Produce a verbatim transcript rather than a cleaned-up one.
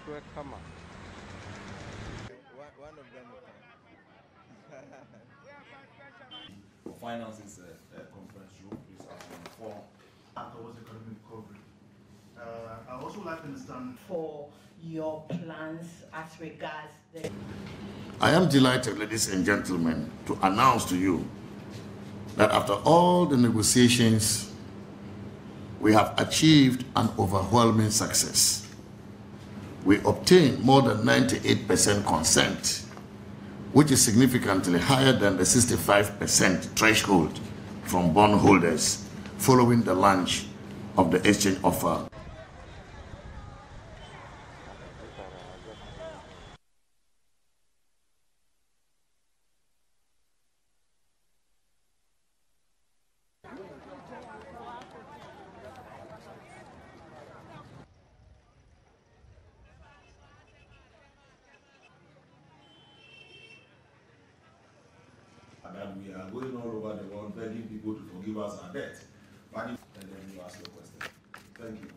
come on. One of them will come. Finances uh, uh, conference room, please have one form. Towards economic recovery. Uh, I also like to understand for your plans as regards the... I am delighted, ladies and gentlemen, to announce to you that after all the negotiations, we have achieved an overwhelming success. We obtained more than ninety-eight percent consent, which is significantly higher than the sixty-five percent threshold from bondholders following the launch of the exchange offer. And we are going all over the world begging people to forgive us our debt. But if, and then you ask your question. Thank you.